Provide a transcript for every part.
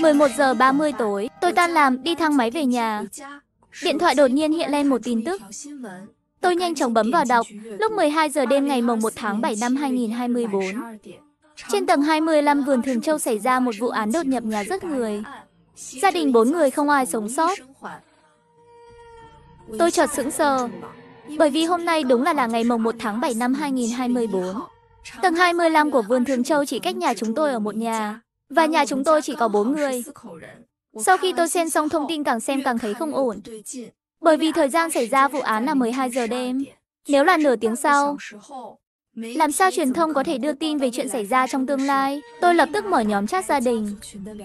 11 giờ 30 tối, tôi tan làm, đi thang máy về nhà. Điện thoại đột nhiên hiện lên một tin tức. Tôi nhanh chóng bấm vào đọc. Lúc 12 giờ đêm ngày mồng 1 tháng 7 năm 2024. Trên tầng 25 vườn Thường Châu xảy ra một vụ án đột nhập nhà giết người. Gia đình 4 người không ai sống sót. Tôi chợt sững sờ. Bởi vì hôm nay đúng là ngày mồng 1 tháng 7 năm 2024. Tầng 25 của vườn Thường Châu chỉ cách nhà chúng tôi ở một nhà. Và nhà chúng tôi chỉ có 4 người. Sau khi tôi xem xong thông tin càng xem càng thấy không ổn. Bởi vì thời gian xảy ra vụ án là 12 giờ đêm. Nếu là nửa tiếng sau, làm sao truyền thông có thể đưa tin về chuyện xảy ra trong tương lai? Tôi lập tức mở nhóm chat gia đình.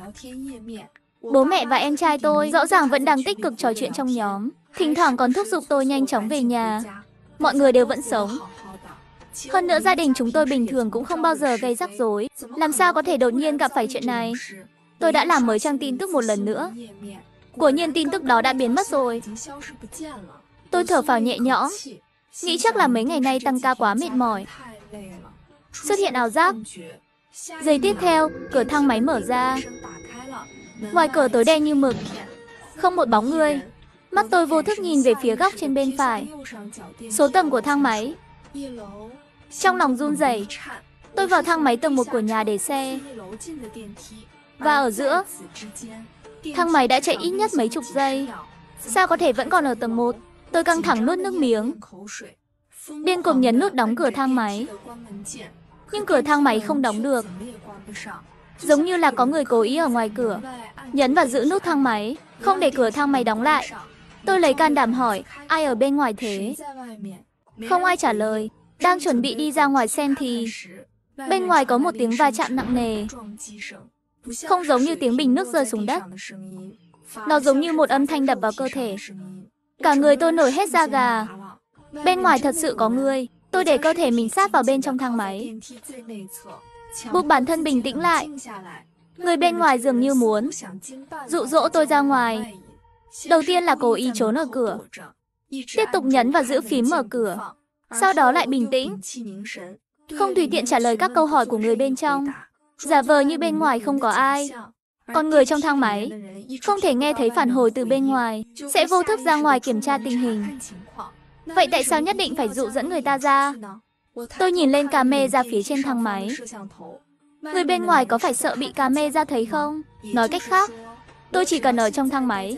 Bố mẹ và em trai tôi rõ ràng vẫn đang tích cực trò chuyện trong nhóm. Thỉnh thoảng còn thúc giục tôi nhanh chóng về nhà. Mọi người đều vẫn sống. Hơn nữa gia đình chúng tôi bình thường cũng không bao giờ gây rắc rối. Làm sao có thể đột nhiên gặp phải chuyện này? Tôi đã làm mới trang tin tức một lần nữa. Quả nhiên tin tức đó đã biến mất rồi. Tôi thở phào nhẹ nhõm. Nghĩ chắc là mấy ngày nay tăng ca quá mệt mỏi. Xuất hiện ảo giác. Giây tiếp theo, cửa thang máy mở ra. Ngoài cửa tối đen như mực. Không một bóng người. Mắt tôi vô thức nhìn về phía góc trên bên phải. Số tầng của thang máy. Trong lòng run rẩy, tôi vào thang máy tầng 1 của nhà để xe. Và ở giữa, thang máy đã chạy ít nhất mấy chục giây. Sao có thể vẫn còn ở tầng 1? Tôi căng thẳng nuốt nước miếng. Điên cuồng nhấn nút đóng cửa thang máy. Nhưng cửa thang máy không đóng được. Giống như là có người cố ý ở ngoài cửa. Nhấn và giữ nút thang máy, không để cửa thang máy đóng lại. Tôi lấy can đảm hỏi, ai ở bên ngoài thế? Không ai trả lời. Đang chuẩn bị đi ra ngoài xem thì bên ngoài có một tiếng va chạm nặng nề. Không giống như tiếng bình nước rơi xuống đất. Nó giống như một âm thanh đập vào cơ thể. Cả người tôi nổi hết da gà. Bên ngoài thật sự có người. Tôi để cơ thể mình sát vào bên trong thang máy, buộc bản thân bình tĩnh lại. Người bên ngoài dường như muốn dụ dỗ tôi ra ngoài. Đầu tiên là cố ý trốn ở cửa, tiếp tục nhấn và giữ phím mở cửa. Sau đó lại bình tĩnh, không tùy tiện trả lời các câu hỏi của người bên trong, giả vờ như bên ngoài không có ai. Còn người trong thang máy không thể nghe thấy phản hồi từ bên ngoài, sẽ vô thức ra ngoài kiểm tra tình hình. Vậy tại sao nhất định phải dụ dẫn người ta ra? Tôi nhìn lên camera phía trên thang máy. Người bên ngoài có phải sợ bị camera thấy không? Nói cách khác, tôi chỉ cần ở trong thang máy,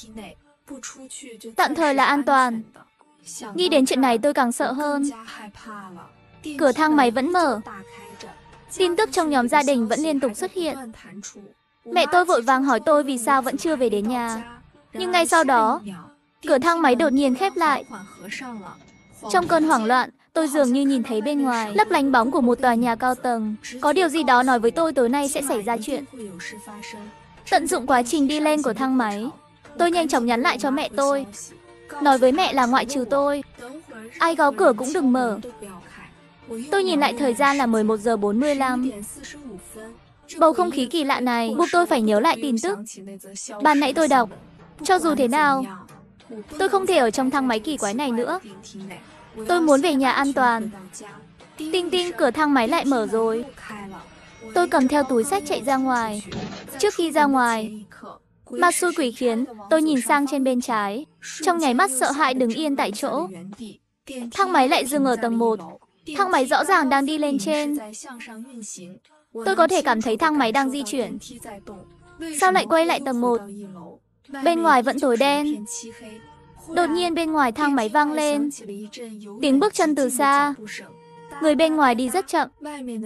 tạm thời là an toàn. Nghĩ đến chuyện này tôi càng sợ hơn. Cửa thang máy vẫn mở. Tin tức trong nhóm gia đình vẫn liên tục xuất hiện. Mẹ tôi vội vàng hỏi tôi vì sao vẫn chưa về đến nhà. Nhưng ngay sau đó, cửa thang máy đột nhiên khép lại. Trong cơn hoảng loạn, tôi dường như nhìn thấy bên ngoài lấp lánh bóng của một tòa nhà cao tầng. Có điều gì đó nói với tôi tối nay sẽ xảy ra chuyện. Tận dụng quá trình đi lên của thang máy, tôi nhanh chóng nhắn lại cho mẹ tôi. Nói với mẹ là ngoại trừ tôi, ai gõ cửa cũng đừng mở. Tôi nhìn lại thời gian là 11 giờ 45. Bầu không khí kỳ lạ này buộc tôi phải nhớ lại tin tức ban nãy tôi đọc. Cho dù thế nào, tôi không thể ở trong thang máy kỳ quái này nữa. Tôi muốn về nhà an toàn. Tinh tinh, cửa thang máy lại mở rồi. Tôi cầm theo túi xách chạy ra ngoài. Trước khi ra ngoài, ma xui quỷ khiến, tôi nhìn sang trên bên trái. Trong nháy mắt sợ hãi đứng yên tại chỗ. Thang máy lại dừng ở tầng 1. Thang máy rõ ràng đang đi lên trên. Tôi có thể cảm thấy thang máy đang di chuyển. Sao lại quay lại tầng 1? Bên ngoài vẫn tối đen. Đột nhiên bên ngoài thang máy vang lên tiếng bước chân từ xa. Người bên ngoài đi rất chậm.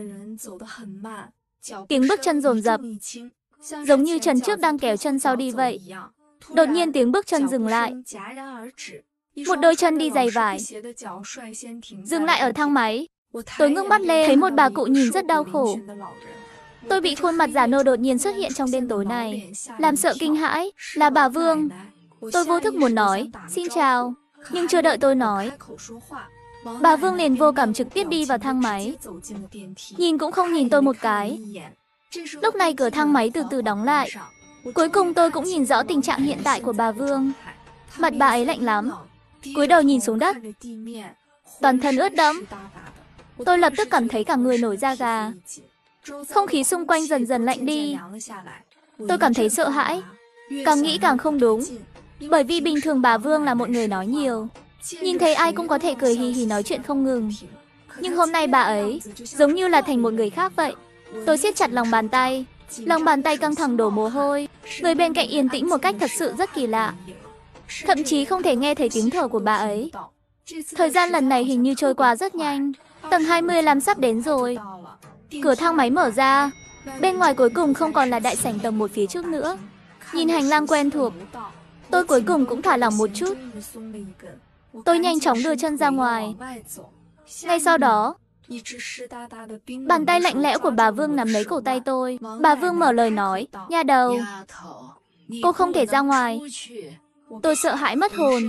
Tiếng bước chân dồn dập, giống như chân trước đang kéo chân sau đi vậy. Đột nhiên tiếng bước chân dừng lại. Một đôi chân đi giày vải dừng lại ở thang máy. Tôi ngước mắt lên, thấy một bà cụ nhìn rất đau khổ. Tôi bị khuôn mặt già nua đột nhiên xuất hiện trong đêm tối này, làm sợ kinh hãi. Là bà Vương. Tôi vô thức muốn nói xin chào, nhưng chưa đợi tôi nói, bà Vương liền vô cảm trực tiếp đi vào thang máy, nhìn cũng không nhìn tôi một cái. Lúc này cửa thang máy từ từ đóng lại. Cuối cùng tôi cũng nhìn rõ tình trạng hiện tại của bà Vương. Mặt bà ấy lạnh lắm, cúi đầu nhìn xuống đất, toàn thân ướt đẫm. Tôi lập tức cảm thấy cả người nổi da gà. Không khí xung quanh dần dần lạnh đi. Tôi cảm thấy sợ hãi. Càng nghĩ càng không đúng. Bởi vì bình thường bà Vương là một người nói nhiều. Nhìn thấy ai cũng có thể cười hì hì nói chuyện không ngừng. Nhưng hôm nay bà ấy giống như là thành một người khác vậy. Tôi siết chặt lòng bàn tay. Lòng bàn tay căng thẳng đổ mồ hôi. Người bên cạnh yên tĩnh một cách thật sự rất kỳ lạ. Thậm chí không thể nghe thấy tiếng thở của bà ấy. Thời gian lần này hình như trôi qua rất nhanh. Tầng 25 sắp đến rồi. Cửa thang máy mở ra. Bên ngoài cuối cùng không còn là đại sảnh tầng 1 phía trước nữa. Nhìn hành lang quen thuộc, tôi cuối cùng cũng thả lỏng một chút. Tôi nhanh chóng đưa chân ra ngoài. Ngay sau đó, bàn tay lạnh lẽo của bà Vương nắm lấy cổ tay tôi. Bà Vương mở lời nói, nha đầu, cô không thể ra ngoài. Tôi sợ hãi mất hồn.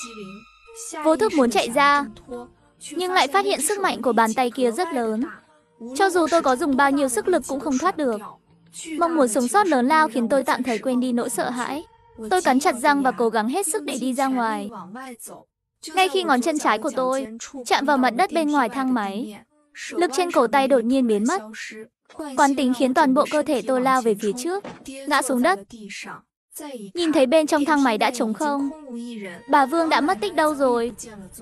Vô thức muốn chạy ra, nhưng lại phát hiện sức mạnh của bàn tay kia rất lớn. Cho dù tôi có dùng bao nhiêu sức lực cũng không thoát được. Mong muốn sống sót lớn lao khiến tôi tạm thời quên đi nỗi sợ hãi. Tôi cắn chặt răng và cố gắng hết sức để đi ra ngoài. Ngay khi ngón chân trái của tôi chạm vào mặt đất bên ngoài thang máy, lực trên cổ tay đột nhiên biến mất. Quán tính khiến toàn bộ cơ thể tôi lao về phía trước, ngã xuống đất. Nhìn thấy bên trong thang máy đã trống không. Bà Vương đã mất tích đâu rồi?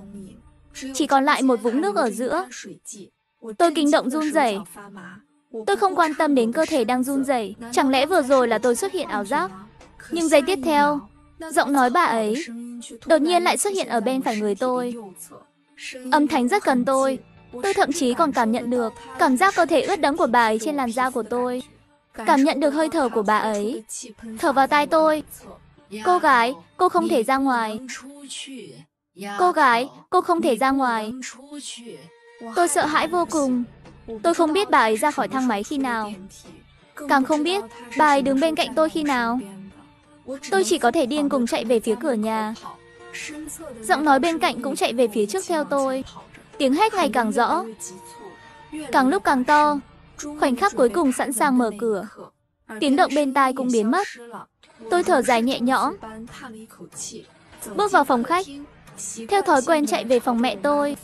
Chỉ còn lại một vũng nước ở giữa. Tôi kinh động run rẩy. Tôi không quan tâm đến cơ thể đang run rẩy. Chẳng lẽ vừa rồi là tôi xuất hiện ảo giác? Nhưng giây tiếp theo, giọng nói bà ấy đột nhiên lại xuất hiện ở bên phải người tôi. Âm thanh rất gần tôi. Tôi thậm chí còn cảm nhận được cảm giác cơ thể ướt đẫm của bà ấy trên làn da của tôi. Cảm nhận được hơi thở của bà ấy thở vào tai tôi. Cô gái, cô không thể ra ngoài. Cô gái, cô không thể ra ngoài. Tôi sợ hãi vô cùng. Tôi không biết bà ấy ra khỏi thang máy khi nào. Càng không biết bà ấy đứng bên cạnh tôi khi nào. Tôi chỉ có thể điên cuồng chạy về phía cửa nhà. Giọng nói bên cạnh cũng chạy về phía trước theo tôi. Tiếng hét ngày càng rõ, càng lúc càng to. Khoảnh khắc cuối cùng sẵn sàng mở cửa, tiếng động bên tai cũng biến mất. Tôi thở dài nhẹ nhõm, bước vào phòng khách. Theo thói quen chạy về phòng mẹ tôi.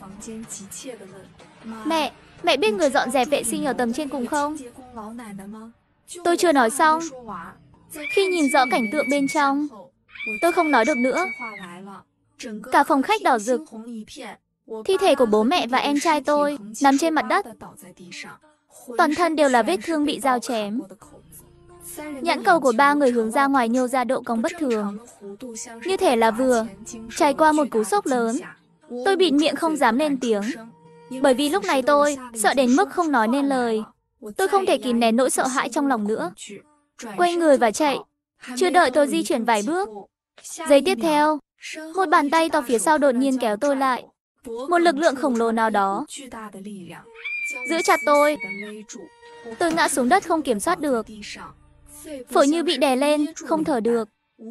Mẹ biết người dọn dẹp vệ sinh ở tầng trên cùng không? Tôi chưa nói xong. Khi nhìn rõ cảnh tượng bên trong, tôi không nói được nữa. Cả phòng khách đỏ rực. Thi thể của bố mẹ và em trai tôi nằm trên mặt đất. Toàn thân đều là vết thương bị dao chém. Nhãn cầu của ba người hướng ra ngoài nhô ra độ cong bất thường, như thể là vừa trải qua một cú sốc lớn. Tôi bịt miệng không dám lên tiếng, bởi vì lúc này tôi sợ đến mức không nói nên lời. Tôi không thể kìm nén nỗi sợ hãi trong lòng nữa. Quay người và chạy. Chưa đợi tôi di chuyển vài bước, giây tiếp theo, một bàn tay to phía sau đột nhiên kéo tôi lại. Một lực lượng khổng lồ nào đó giữ chặt tôi. Tôi ngã xuống đất không kiểm soát được. Phổi như bị đè lên, không thở được.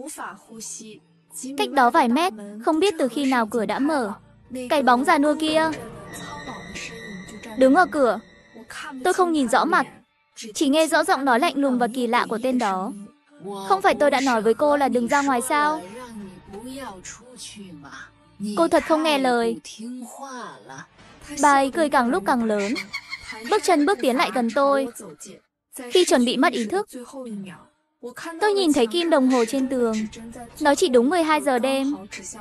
Cách đó vài mét, không biết từ khi nào cửa đã mở. Cái bóng già nua kia đứng ở cửa. Tôi không nhìn rõ mặt, chỉ nghe rõ giọng nói lạnh lùng và kỳ lạ của tên đó. Không phải tôi đã nói với cô là đừng ra ngoài sao? Cô thật không nghe lời. Bà ấy cười càng lúc càng lớn, bước chân bước tiến lại gần tôi. Khi chuẩn bị mất ý thức, tôi nhìn thấy kim đồng hồ trên tường. Nó chỉ đúng 12 giờ đêm.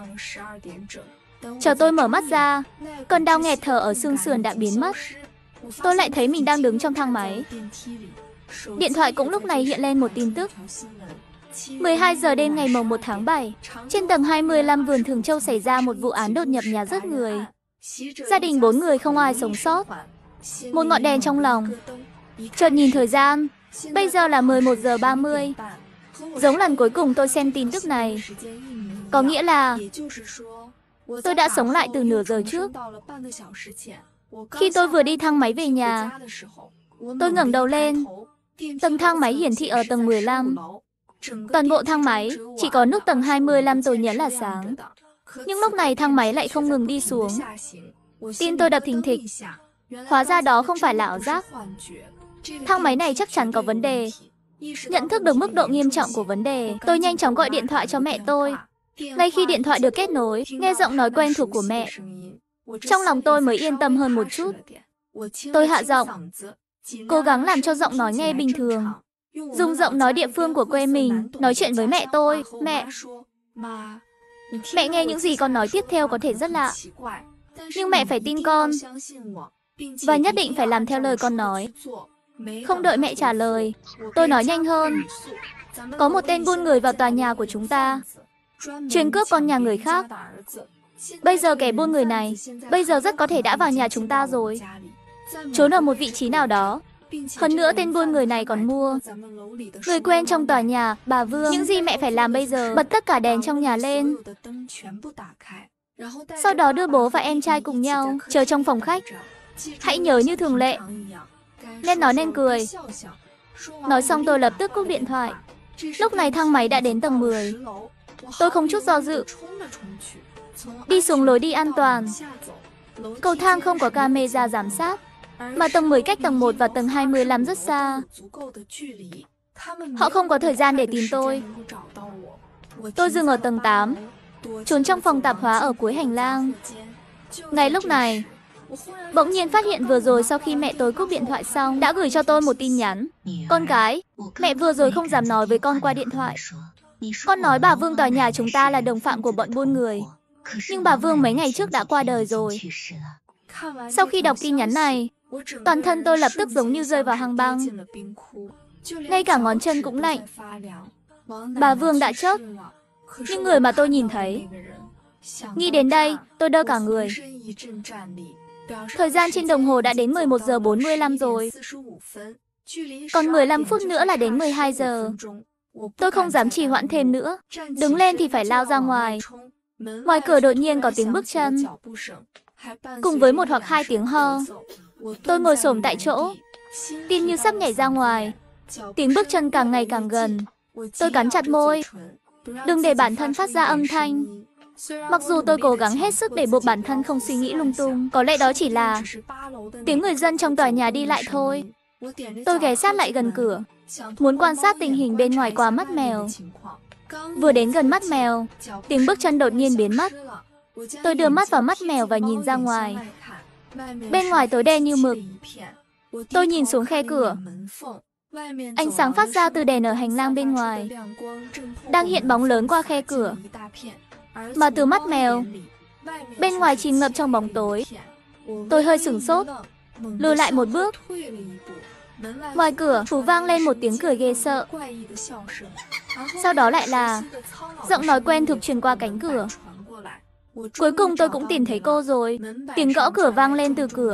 Chờ tôi mở mắt ra, cơn đau nghẹt thở ở xương sườn đã biến mất. Tôi lại thấy mình đang đứng trong thang máy. Điện thoại cũng lúc này hiện lên một tin tức. 12 giờ đêm ngày mồng 1 tháng 7, trên tầng 25 vườn Thường Châu xảy ra một vụ án đột nhập nhà giết người. Gia đình 4 người không ai sống sót. Một ngọn đèn trong lòng. Chợt nhìn thời gian, bây giờ là 11 giờ 30. Giống lần cuối cùng tôi xem tin tức này. Có nghĩa là tôi đã sống lại từ nửa giờ trước. Khi tôi vừa đi thang máy về nhà, tôi ngẩng đầu lên. Tầng thang máy hiển thị ở tầng 15. Toàn bộ thang máy chỉ có nút tầng 25 tôi nhấn là sáng. Nhưng lúc này thang máy lại không ngừng đi xuống. Tim tôi đập thình thịch. Hóa ra đó không phải là ảo giác. Thang máy này chắc chắn có vấn đề. Nhận thức được mức độ nghiêm trọng của vấn đề, tôi nhanh chóng gọi điện thoại cho mẹ tôi. Ngay khi điện thoại được kết nối, nghe giọng nói quen thuộc của mẹ, trong lòng tôi mới yên tâm hơn một chút. Tôi hạ giọng, cố gắng làm cho giọng nói nghe bình thường. dùng giọng nói địa phương của quê mình, nói chuyện với mẹ tôi. Mẹ nghe những gì con nói tiếp theo có thể rất lạ. Nhưng mẹ phải tin con. Và nhất định phải làm theo lời con nói. Không đợi mẹ trả lời, tôi nói nhanh hơn. Có một tên buôn người vào tòa nhà của chúng ta, chuyên cướp con nhà người khác. Bây giờ kẻ buôn người này, bây giờ rất có thể đã vào nhà chúng ta rồi, trốn ở một vị trí nào đó. Hơn nữa tên buôn người này còn mua người quen trong tòa nhà, bà Vương. Những gì mẹ phải làm bây giờ, bật tất cả đèn trong nhà lên. Sau đó đưa bố và em trai cùng nhau, chờ trong phòng khách. Hãy nhớ như thường lệ. Nên nói nên cười. Nói xong tôi lập tức cúp điện thoại. Lúc này thang máy đã đến tầng 10. Tôi không chút do dự đi xuống lối đi an toàn. Cầu thang không có camera giám sát, mà tầng 10 cách tầng 1 và tầng 25 rất xa. Họ không có thời gian để tìm tôi. Tôi dừng ở tầng 8, trốn trong phòng tạp hóa ở cuối hành lang. Ngay lúc này, bỗng nhiên phát hiện vừa rồi sau khi mẹ tôi cúp điện thoại xong đã gửi cho tôi một tin nhắn. Con cái, mẹ vừa rồi không dám nói với con qua điện thoại. Con nói bà Vương tòa nhà chúng ta là đồng phạm của bọn buôn người. Nhưng bà Vương mấy ngày trước đã qua đời rồi. Sau khi đọc tin nhắn này, toàn thân tôi lập tức giống như rơi vào hang băng. Ngay cả ngón chân cũng lạnh. Bà Vương đã chết. Nhưng người mà tôi nhìn thấy. Nghĩ đến đây, tôi đơ cả người. Thời gian trên đồng hồ đã đến 11 giờ 45 rồi. Còn 15 phút nữa là đến 12 giờ. Tôi không dám trì hoãn thêm nữa. Đứng lên thì phải lao ra ngoài. Ngoài cửa đột nhiên có tiếng bước chân, cùng với một hoặc hai tiếng ho. Tôi ngồi xổm tại chỗ, tim như sắp nhảy ra ngoài. Tiếng bước chân càng ngày càng gần. Tôi cắn chặt môi, đừng để bản thân phát ra âm thanh. Mặc dù tôi cố gắng hết sức để buộc bản thân không suy nghĩ lung tung, có lẽ đó chỉ là tiếng người dân trong tòa nhà đi lại thôi. Tôi ghé sát lại gần cửa, muốn quan sát tình hình bên ngoài qua mắt mèo. Vừa đến gần mắt mèo, tiếng bước chân đột nhiên biến mất. Tôi đưa mắt vào mắt mèo và nhìn ra ngoài. Bên ngoài tối đen như mực. Tôi nhìn xuống khe cửa. Ánh sáng phát ra từ đèn ở hành lang bên ngoài đang hiện bóng lớn qua khe cửa. Mà từ mắt mèo, bên ngoài chìm ngập trong bóng tối. Tôi hơi sửng sốt, lùi lại một bước. Ngoài cửa, phủ vang lên một tiếng cười ghê sợ. Sau đó lại là giọng nói quen thuộc truyền qua cánh cửa. Cuối cùng tôi cũng tìm thấy cô rồi. Tiếng gõ cửa vang lên từ cửa,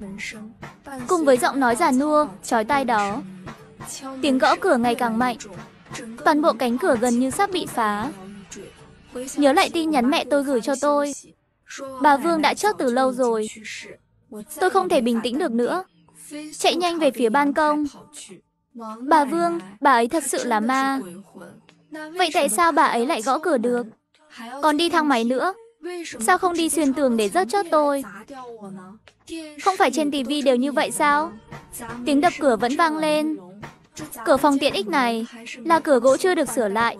cùng với giọng nói già nua, chói tai đó. Tiếng gõ cửa ngày càng mạnh. Toàn bộ cánh cửa gần như sắp bị phá. Nhớ lại tin nhắn mẹ tôi gửi cho tôi. Bà Vương đã chết từ lâu rồi. Tôi không thể bình tĩnh được nữa. Chạy nhanh về phía ban công. Bà Vương, bà ấy thật sự là ma. Vậy tại sao bà ấy lại gõ cửa được? Còn đi thang máy nữa. Sao không đi xuyên tường để rớt chót tôi? Không phải trên tivi đều như vậy sao? Tiếng đập cửa vẫn vang lên. Cửa phòng tiện ích này là cửa gỗ chưa được sửa lại.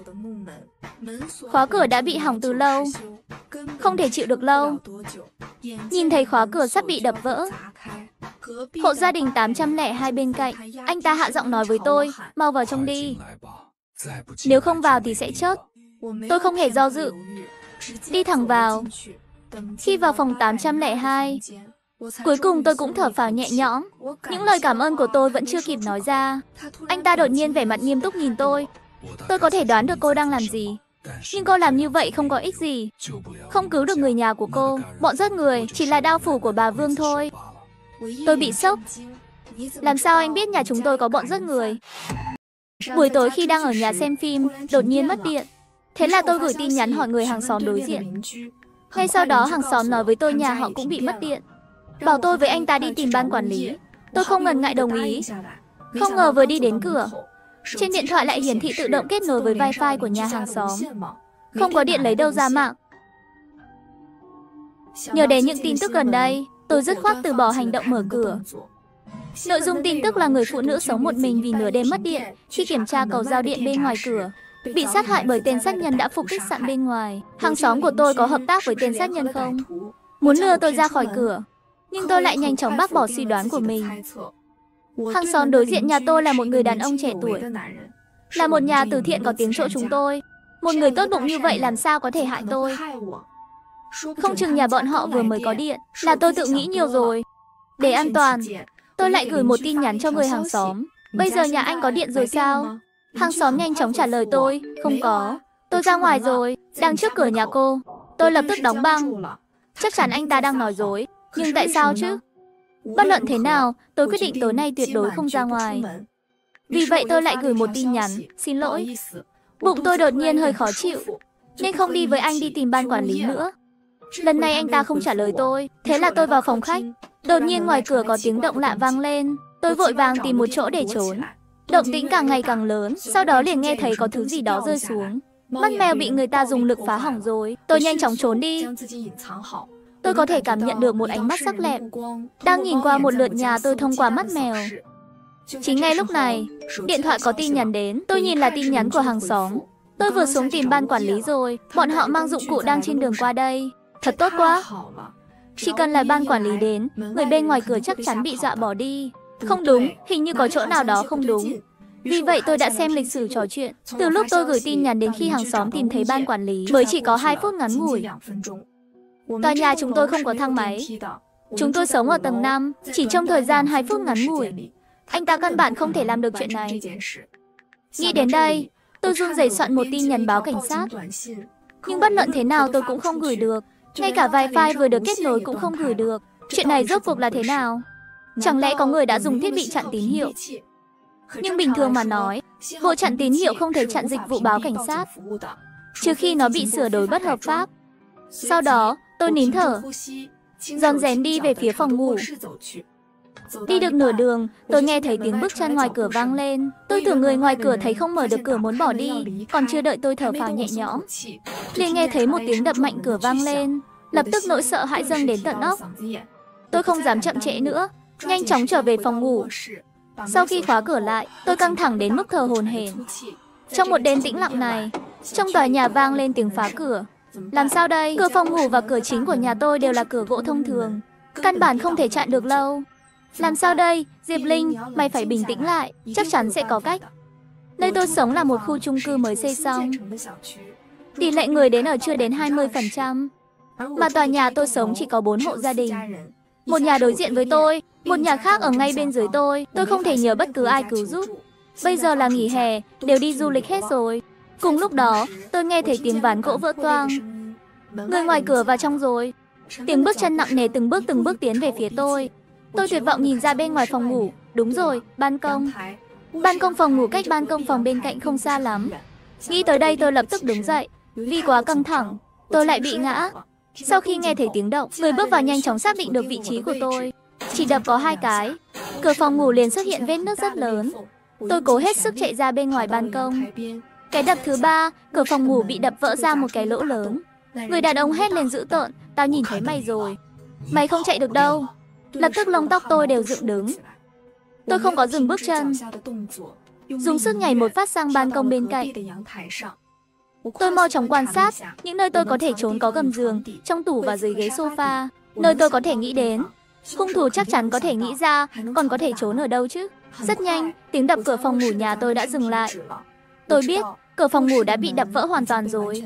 Khóa cửa đã bị hỏng từ lâu. Không thể chịu được lâu. Nhìn thấy khóa cửa sắp bị đập vỡ. Hộ gia đình 802 bên cạnh, anh ta hạ giọng nói với tôi, mau vào trong đi. Nếu không vào thì sẽ chết. Tôi không hề do dự, đi thẳng vào. Khi vào phòng 802, cuối cùng tôi cũng thở phào nhẹ nhõm. Những lời cảm ơn của tôi vẫn chưa kịp nói ra. Anh ta đột nhiên vẻ mặt nghiêm túc nhìn tôi. Tôi có thể đoán được cô đang làm gì. Nhưng cô làm như vậy không có ích gì. Không cứu được người nhà của cô. Bọn giết người chỉ là đao phủ của bà Vương thôi. Tôi bị sốc. Làm sao anh biết nhà chúng tôi có bọn giết người? Buổi tối khi đang ở nhà xem phim, đột nhiên mất điện. Thế là tôi gửi tin nhắn hỏi người hàng xóm đối diện. Ngay sau đó hàng xóm nói với tôi nhà họ cũng bị mất điện. Bảo tôi với anh ta đi tìm ban quản lý. Tôi không ngần ngại đồng ý. Không ngờ vừa đi đến cửa, trên điện thoại lại hiển thị tự động kết nối với wifi của nhà hàng xóm. Không có điện lấy đâu ra mạng. Nhờ đến những tin tức gần đây, tôi dứt khoát từ bỏ hành động mở cửa. Nội dung tin tức là người phụ nữ sống một mình vì nửa đêm mất điện khi kiểm tra cầu giao điện bên ngoài cửa, bị sát hại bởi tên sát nhân đã phục kích sẵn bên ngoài. Hàng xóm của tôi có hợp tác với tên sát nhân không? Muốn lừa tôi ra khỏi cửa, nhưng tôi lại nhanh chóng bác bỏ suy đoán của mình. Hàng xóm đối diện nhà tôi là một người đàn ông trẻ tuổi, là một nhà từ thiện có tiếng chỗ chúng tôi. Một người tốt bụng như vậy làm sao có thể hại tôi? Không chừng nhà bọn họ vừa mới có điện, là tôi tự nghĩ nhiều rồi. Để an toàn, tôi lại gửi một tin nhắn cho người hàng xóm. Bây giờ nhà anh có điện rồi sao? Hàng xóm nhanh chóng trả lời tôi, không có. Tôi ra ngoài rồi, đang trước cửa nhà cô. Tôi lập tức đóng băng. Chắc chắn anh ta đang nói dối, nhưng tại sao chứ? Bất luận thế nào, tôi quyết định tối nay tuyệt đối không ra ngoài. Vì vậy tôi lại gửi một tin nhắn, xin lỗi. Bụng tôi đột nhiên hơi khó chịu, nên không đi với anh đi tìm ban quản lý nữa. Lần này anh ta không trả lời tôi, thế là tôi vào phòng khách. Đột nhiên ngoài cửa có tiếng động lạ vang lên. Tôi vội vàng tìm một chỗ để trốn. Động tĩnh càng ngày càng lớn, sau đó liền nghe thấy có thứ gì đó rơi xuống. Mắt mèo bị người ta dùng lực phá hỏng rồi. Tôi nhanh chóng trốn đi. Tôi có thể cảm nhận được một ánh mắt sắc lẹm đang nhìn qua một lượt nhà tôi thông qua mắt mèo. Chính ngay lúc này, điện thoại có tin nhắn đến. Tôi nhìn là tin nhắn của hàng xóm. Tôi vừa xuống tìm ban quản lý rồi. Bọn họ mang dụng cụ đang trên đường qua đây. Thật tốt quá. Chỉ cần là ban quản lý đến, người bên ngoài cửa chắc chắn bị dọa bỏ đi. Không đúng, hình như có chỗ nào đó không đúng. Vì vậy tôi đã xem lịch sử trò chuyện. Từ lúc tôi gửi tin nhắn đến khi hàng xóm tìm thấy ban quản lý mới chỉ có 2 phút ngắn ngủi. Tòa nhà chúng tôi không có thang máy. Chúng tôi sống ở tầng 5, chỉ trong thời gian 2 phút ngắn ngủi. Anh ta căn bản không thể làm được chuyện này. Nghĩ đến đây, tôi run rẩy soạn một tin nhắn báo cảnh sát. Nhưng bất luận thế nào tôi cũng không gửi được. Ngay cả vài file vừa được kết nối cũng không gửi được. Chuyện này rốt cuộc là thế nào? Chẳng lẽ có người đã dùng thiết bị chặn tín hiệu? Nhưng bình thường mà nói, bộ chặn tín hiệu không thể chặn dịch vụ báo cảnh sát, trừ khi nó bị sửa đổi bất hợp pháp. Sau đó, tôi nín thở, rón rén đi về phía phòng ngủ. Đi được nửa đường, tôi nghe thấy tiếng bước chân ngoài cửa vang lên. Tôi tưởng người ngoài cửa thấy không mở được cửa muốn bỏ đi. Còn chưa đợi tôi thở phào nhẹ nhõm, liền nghe thấy một tiếng đập mạnh cửa vang lên. Lập tức nỗi sợ hãi dâng đến tận óc. Tôi không dám chậm trễ nữa, nhanh chóng trở về phòng ngủ. Sau khi khóa cửa lại, tôi căng thẳng đến mức thở hổn hển. Trong một đêm tĩnh lặng này, trong tòa nhà vang lên tiếng phá cửa. Làm sao đây? Cửa phòng ngủ và cửa chính của nhà tôi đều là cửa gỗ thông thường, căn bản không thể chặn được lâu. Làm sao đây? Diệp Linh, mày phải bình tĩnh lại, chắc chắn sẽ có cách. Nơi tôi sống là một khu chung cư mới xây xong. Tỷ lệ người đến ở chưa đến 20%. Mà tòa nhà tôi sống chỉ có 4 hộ gia đình. Một nhà đối diện với tôi, một nhà khác ở ngay bên dưới tôi. Tôi không thể nhờ bất cứ ai cứu giúp. Bây giờ là nghỉ hè, đều đi du lịch hết rồi. Cùng lúc đó, tôi nghe thấy tiếng ván gỗ vỡ toang. Người ngoài cửa vào trong rồi. Tiếng bước chân nặng nề từng bước tiến về phía tôi. Tôi tuyệt vọng nhìn ra bên ngoài phòng ngủ. Đúng rồi, ban công. Ban công phòng ngủ cách ban công phòng bên cạnh không xa lắm. Nghĩ tới đây tôi lập tức đứng dậy. Vì quá căng thẳng, tôi lại bị ngã. Sau khi nghe thấy tiếng động, người bước vào nhanh chóng xác định được vị trí của tôi. Chỉ đập có 2 cái, cửa phòng ngủ liền xuất hiện vết nứt rất lớn. Tôi cố hết sức chạy ra bên ngoài ban công. Cái đập thứ 3, cửa phòng ngủ bị đập vỡ ra một cái lỗ lớn. Người đàn ông hét lên dữ tợn, tao nhìn thấy mày rồi. Mày không chạy được đâu. Lập tức lông tóc tôi đều dựng đứng. Tôi không có dừng bước chân, dùng sức nhảy một phát sang ban công bên cạnh. Tôi mau chóng quan sát, những nơi tôi có thể trốn có gầm giường, trong tủ và dưới ghế sofa. Nơi tôi có thể nghĩ đến. Hung thủ chắc chắn có thể nghĩ ra, còn có thể trốn ở đâu chứ? Rất nhanh, tiếng đập cửa phòng ngủ nhà tôi đã dừng lại. Tôi biết, cửa phòng ngủ đã bị đập vỡ hoàn toàn rồi.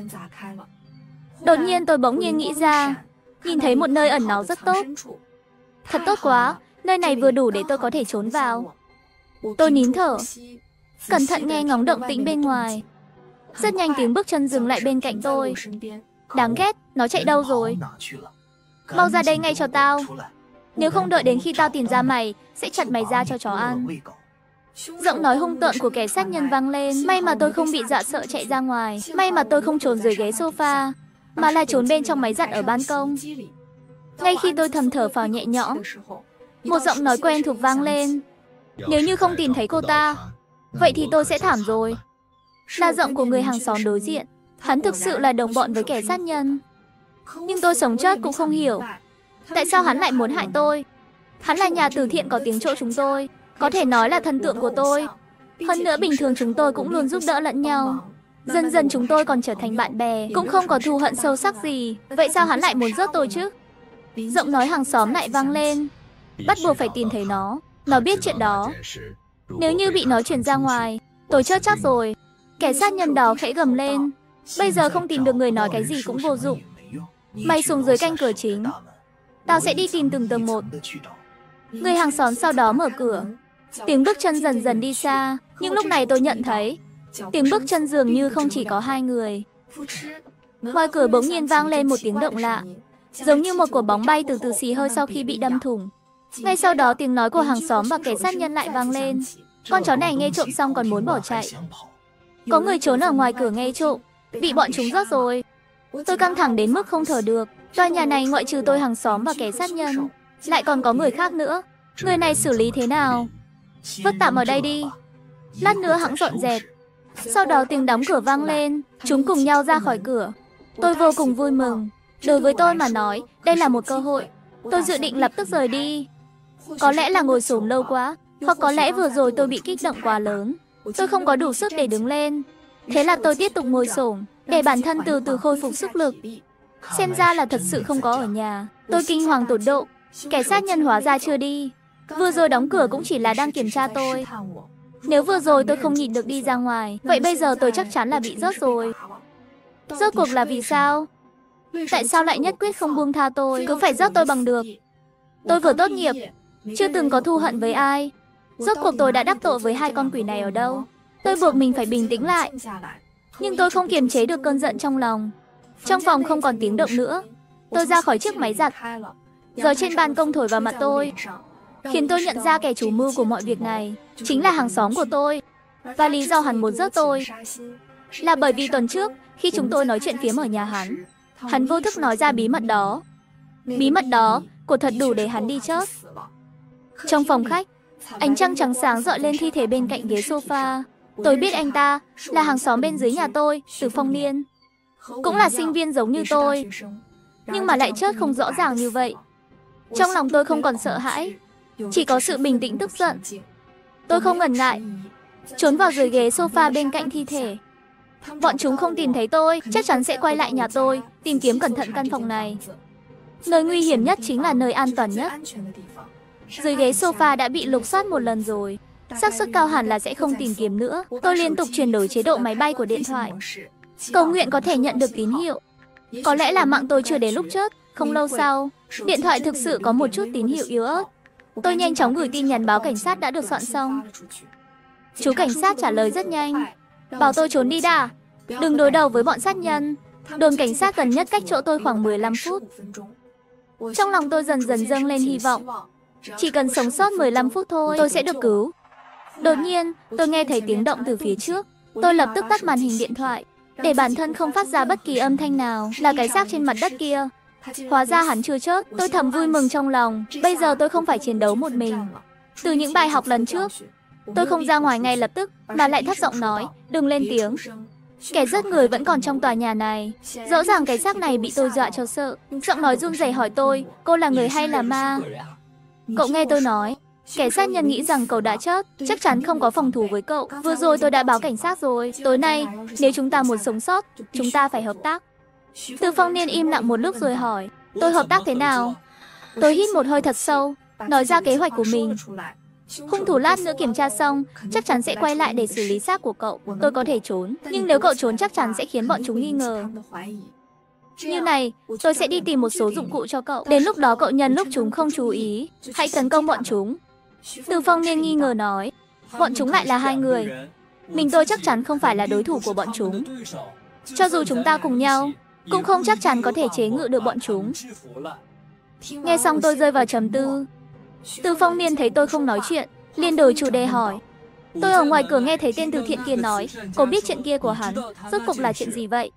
Đột nhiên tôi bỗng nhiên nghĩ ra, nhìn thấy một nơi ẩn náu rất tốt. Thật tốt quá, nơi này vừa đủ để tôi có thể trốn vào. Tôi nín thở, cẩn thận nghe ngóng động tĩnh bên ngoài. Rất nhanh tiếng bước chân dừng lại bên cạnh tôi. Đáng ghét, nó chạy đâu rồi? Mau ra đây ngay cho tao. Nếu không đợi đến khi tao tìm ra mày, sẽ chặt mày ra cho chó ăn. Giọng nói hung tợn của kẻ sát nhân vang lên. May mà tôi không bị dọa sợ chạy ra ngoài. May mà tôi không trốn dưới ghế sofa, mà là trốn bên trong máy giặt ở ban công. Ngay khi tôi thầm thở phào nhẹ nhõm, một giọng nói quen thuộc vang lên. Nếu như không tìm thấy cô ta, vậy thì tôi sẽ thảm rồi. Là giọng của người hàng xóm đối diện. Hắn thực sự là đồng bọn với kẻ sát nhân. Nhưng tôi sống chết cũng không hiểu, tại sao hắn lại muốn hại tôi. Hắn là nhà từ thiện có tiếng chỗ chúng tôi, có thể nói là thần tượng của tôi. Hơn nữa bình thường chúng tôi cũng luôn giúp đỡ lẫn nhau. Dần dần chúng tôi còn trở thành bạn bè, cũng không có thù hận sâu sắc gì. Vậy sao hắn lại muốn giết tôi chứ? Giọng nói hàng xóm lại vang lên. Bắt buộc phải tìm thấy nó. Nó biết chuyện đó. Nếu như bị nó truyền ra ngoài, tôi chết chắc rồi. Kẻ sát nhân đó khẽ gầm lên. Bây giờ không tìm được người nói cái gì cũng vô dụng. Mày xuống dưới canh cửa chính. Tao sẽ đi tìm từng tầng một. Người hàng xóm sau đó mở cửa. Tiếng bước chân dần dần đi xa. Nhưng lúc này tôi nhận thấy tiếng bước chân dường như không chỉ có hai người. Ngoài cửa bỗng nhiên vang lên một tiếng động lạ, giống như một quả bóng bay từ từ xì hơi sau khi bị đâm thủng. Ngay sau đó tiếng nói của hàng xóm và kẻ sát nhân lại vang lên. Con chó này nghe trộm xong còn muốn bỏ chạy. Có người trốn ở ngoài cửa nghe trộm, bị bọn chúng rớt rồi. Tôi căng thẳng đến mức không thở được. Tòa nhà này ngoại trừ tôi, hàng xóm và kẻ sát nhân, lại còn có người khác nữa. Người này xử lý thế nào? Vứt tạm ở đây đi. Lát nữa hẵng dọn dẹp. Sau đó tiếng đóng cửa vang lên. Chúng cùng nhau ra khỏi cửa. Tôi vô cùng vui mừng. Đối với tôi mà nói, đây là một cơ hội. Tôi dự định lập tức rời đi. Có lẽ là ngồi xổm lâu quá, hoặc có lẽ vừa rồi tôi bị kích động quá lớn. Tôi không có đủ sức để đứng lên. Thế là tôi tiếp tục ngồi xổm, để bản thân từ từ khôi phục sức lực. Xem ra là thật sự không có ở nhà. Tôi kinh hoàng tột độ. Kẻ sát nhân hóa ra chưa đi. Vừa rồi đóng cửa cũng chỉ là đang kiểm tra tôi. Nếu vừa rồi tôi không nhịn được đi ra ngoài, vậy bây giờ tôi chắc chắn là bị rớt rồi. Rốt cuộc là vì sao? Tại sao lại nhất quyết không buông tha tôi, cứ phải rớt tôi bằng được? Tôi vừa tốt nghiệp, chưa từng có thù hận với ai. Rốt cuộc tôi đã đắc tội với hai con quỷ này ở đâu? Tôi buộc mình phải bình tĩnh lại. Nhưng tôi không kiềm chế được cơn giận trong lòng. Trong phòng không còn tiếng động nữa. Tôi ra khỏi chiếc máy giặt. Gió trên ban công thổi vào mặt tôi, khiến tôi nhận ra kẻ chủ mưu của mọi việc này chính là hàng xóm của tôi. Và lý do hắn muốn rớt tôi là bởi vì tuần trước, khi chúng tôi nói chuyện phiếm ở nhà hắn vô thức nói ra bí mật đó. Bí mật đó của thật đủ để hắn đi chớt. Trong phòng khách, ánh trăng trắng sáng rọi lên thi thể bên cạnh ghế sofa. Tôi biết anh ta là hàng xóm bên dưới nhà tôi, Từ Phong Niên. Cũng là sinh viên giống như tôi, nhưng mà lại chớt không rõ ràng như vậy. Trong lòng tôi không còn sợ hãi, chỉ có sự bình tĩnh tức giận. Tôi không ngần ngại, trốn vào dưới ghế sofa bên cạnh thi thể. Bọn chúng không tìm thấy tôi, chắc chắn sẽ quay lại nhà tôi, tìm kiếm cẩn thận căn phòng này. Nơi nguy hiểm nhất chính là nơi an toàn nhất. Dưới ghế sofa đã bị lục soát một lần rồi, xác suất cao hẳn là sẽ không tìm kiếm nữa. Tôi liên tục chuyển đổi chế độ máy bay của điện thoại, cầu nguyện có thể nhận được tín hiệu. Có lẽ là mạng tôi chưa đến lúc chớt. Không lâu sau, điện thoại thực sự có một chút tín hiệu yếu ớt. Tôi nhanh chóng gửi tin nhắn báo cảnh sát đã được soạn xong. Chú cảnh sát trả lời rất nhanh, bảo tôi trốn đi đã, đừng đối đầu với bọn sát nhân. Đồn cảnh sát gần nhất cách chỗ tôi khoảng 15 phút. Trong lòng tôi dần dần dâng lên hy vọng. Chỉ cần sống sót 15 phút thôi, tôi sẽ được cứu. Đột nhiên, tôi nghe thấy tiếng động từ phía trước. Tôi lập tức tắt màn hình điện thoại, để bản thân không phát ra bất kỳ âm thanh nào. Là cái xác trên mặt đất kia. Hóa ra hắn chưa chết. Tôi thầm vui mừng trong lòng. Bây giờ tôi không phải chiến đấu một mình. Từ những bài học lần trước, tôi không ra ngoài ngay lập tức, mà lại thấp giọng nói, đừng lên tiếng. Kẻ giết người vẫn còn trong tòa nhà này. Rõ ràng cái xác này bị tôi dọa cho sợ. Giọng nói run rẩy hỏi tôi, cô là người hay là ma? Cậu nghe tôi nói, kẻ sát nhân nghĩ rằng cậu đã chết, chắc chắn không có phòng thủ với cậu. Vừa rồi tôi đã báo cảnh sát rồi. Tối nay, nếu chúng ta muốn sống sót, chúng ta phải hợp tác. Từ Phong Niên im lặng một lúc rồi hỏi, tôi hợp tác thế nào? Tôi hít một hơi thật sâu, nói ra kế hoạch của mình. Hung thủ lát nữa kiểm tra xong, chắc chắn sẽ quay lại để xử lý xác của cậu. Tôi có thể trốn, nhưng nếu cậu trốn chắc chắn sẽ khiến bọn chúng nghi ngờ. Như này, tôi sẽ đi tìm một số dụng cụ cho cậu. Đến lúc đó cậu nhân lúc chúng không chú ý, hãy tấn công bọn chúng. Từ Phong Niên nghi ngờ nói, bọn chúng lại là hai người. Mình tôi chắc chắn không phải là đối thủ của bọn chúng. Cho dù chúng ta cùng nhau, cũng không chắc chắn có thể chế ngự được bọn chúng. Nghe xong tôi rơi vào trầm tư. Từ Phong Niên thấy tôi không nói chuyện, liền đổi chủ đề hỏi. Tôi ở ngoài cửa nghe thấy tên từ thiện kia nói, cô biết chuyện kia của hắn, rốt cuộc là chuyện gì vậy?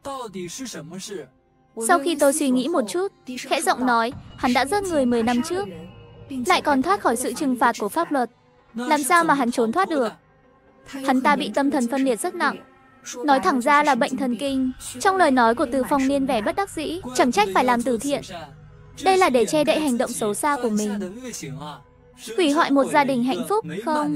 Sau khi tôi suy nghĩ một chút, khẽ giọng nói, hắn đã giết người 10 năm trước, lại còn thoát khỏi sự trừng phạt của pháp luật. Làm sao mà hắn trốn thoát được? Hắn ta bị tâm thần phân liệt rất nặng. Nói thẳng ra là bệnh thần kinh. Trong lời nói của Từ Phong Niên vẻ bất đắc dĩ, chẳng trách phải làm từ thiện. Đây là để che đậy hành động xấu xa của mình. Hủy hoại một gia đình hạnh phúc, không?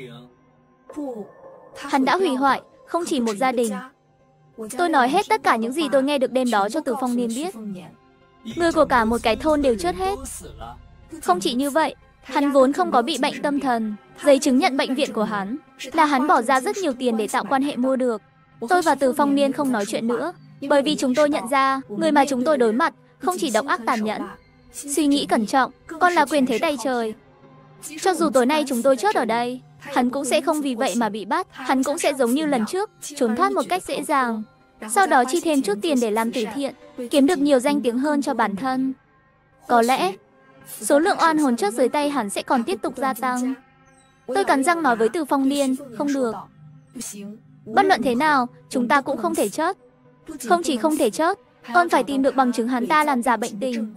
Hắn đã hủy hoại, không chỉ một gia đình. Tôi nói hết tất cả những gì tôi nghe được đêm đó cho Từ Phong Niên biết. Người của cả một cái thôn đều chết hết. Không chỉ như vậy, Hắn vốn không có bị bệnh tâm thần. Giấy chứng nhận bệnh viện của hắn là hắn bỏ ra rất nhiều tiền để tạo quan hệ mua được. Tôi và Từ Phong Niên không nói chuyện nữa, bởi vì chúng tôi nhận ra, người mà chúng tôi đối mặt không chỉ độc ác tàn nhẫn. Suy nghĩ cẩn trọng, còn là quyền thế tay trời. Cho dù tối nay chúng tôi chốt ở đây, hắn cũng sẽ không vì vậy mà bị bắt. Hắn cũng sẽ giống như lần trước, trốn thoát một cách dễ dàng. Sau đó chi thêm chút tiền để làm từ thiện, kiếm được nhiều danh tiếng hơn cho bản thân. Có lẽ, số lượng oan hồn chốt dưới tay hắn sẽ còn tiếp tục gia tăng. Tôi cắn răng nói với Từ Phong Niên, không được. Bất luận thế nào, chúng ta cũng không thể chốt. Không chỉ không thể chốt, còn phải tìm được bằng chứng hắn ta làm giả bệnh tình.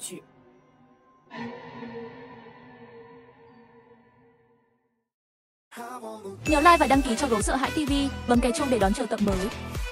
Nhớ like và đăng ký cho Gấu Sợ Hãi TV, bấm cái chuông để đón chờ tập mới.